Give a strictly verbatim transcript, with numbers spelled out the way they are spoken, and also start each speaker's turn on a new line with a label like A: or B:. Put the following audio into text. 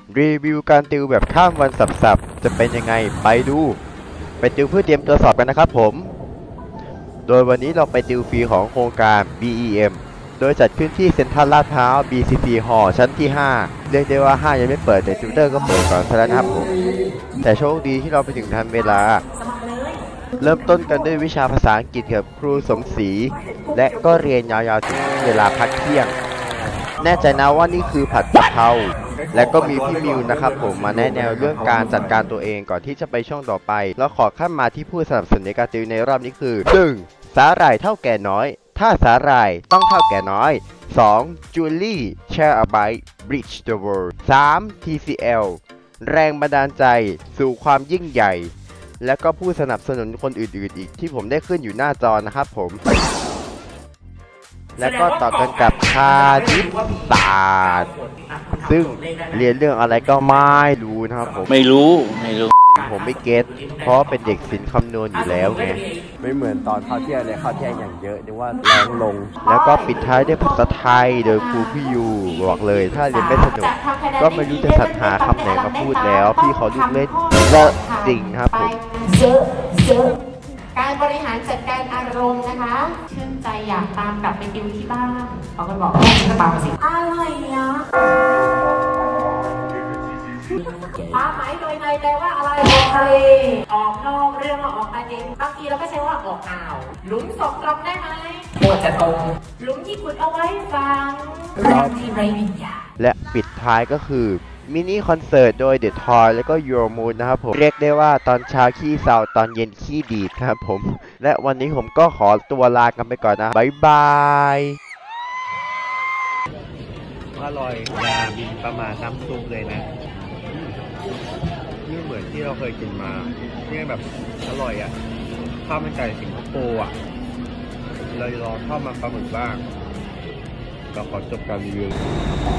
A: รีวิวการติวแบบข้ามวันสับๆจะเป็นยังไงไปดูไปติวเพื่อเตรียมตัวสอบกันนะครับผมโดยวันนี้เราไปติวฟรีของโครงการ บี อี เอ็ม โดยจัดขึ้นที่เซ็นทรัลลาดพร้าว บี ซี ซี Hall ชั้นที่ห้าเรียกได้ว่าห้ายังไม่เปิดแต่ติวเตอร์ก็เปิดก่อนซะแล้วนะครับผมแต่โชคดีที่เราไปถึงทันเวลาเริ่มต้นกันด้วยวิชาภาษาอังกฤษกับครูสมศรีและก็เรียนยาวๆถึงเวลาพักเที่ยงแน่ใจนะว่านี่คือผัดกะเพราและก็มีพี่มิวนะครับผมมาแนะแนวเรื่องการจัดการตัวเองก่อนที่จะไปช่วงต่อไปแล้วขอขั้นมาที่ผู้สนับสนุนในการติวในรอบนี้คือหนึ่งสาหร่ายเท่าแก่น้อยถ้าสาหร่ายต้องเท่าแก่น้อยสอง Julie Share a Bite Bridge the World สาม ที ซี แอล แรงบันดาลใจสู่ความยิ่งใหญ่และก็ผู้สนับสนุนคนอื่นๆอีกที่ผมได้ขึ้นอยู่หน้าจอนะครับผมและก็ต่อกันกับคณิตศาสตร์ซึ่งเรียนเรื่องอะไรก็ไม่รู้นะครับผม
B: ไม่รู้ไม่รู้
A: ผมไม่เก็ตเพราะเป็นเด็กศิลป์คำนวณอยู่แล้วไงไม่เหมือนตอนเข้าเที่ยวเลยเข้าเที่ยวอย่างเยอะนึกว่าแรงลงแล้วก็ปิดท้ายด้วยภาษาไทยโดยครูพี่ยูบอกเลยถ้าเรียนไม่สนุกก็ไม่รู้จะสรรหาคำไหนมาพูดแล้วพี่เขาลูกเล่นเยอะจริงครับผม
C: เยอะเยอะการบริหารจัดการอารมณ์นะคะชื่นใจอยากตามกลับไปติวที่บ้านเขาก็บอกว่าจะตามสิอะไรนะความหมายโดยในแปลว่าอะไรออกทะเลออกนอกเรื่องออกอาจริงบางทีเราก็ใช้ว่าออกอ่าวหลุมศพตรงได้ไหมโคตรจะตรงหลุมที่ขุดเอาไว้ฟังเรื่องที่ไร้วิญญาณ
A: และปิดท้ายก็คือมินิคอนเสิร์ตโดย The Toy แล้วก็ Your Moon นะครับผมเรียกได้ว่าตอนเช้าขี้เศร้าตอนเย็นขี้ดีดครับผมและวันนี้ผมก็ขอตัวลากันไปก่อนนะบ๊ายบายอร่อยยาบินประมาณน้ำซุปเลยนะนี่เหมือนที่เราเคยกินมาที่แบบอร่อยอ่ะข้าวมันไก่สิงคโปร์อ่ะเลยรอข้าวมันปลาหมึกบ้างก็ขอจบการรีวิว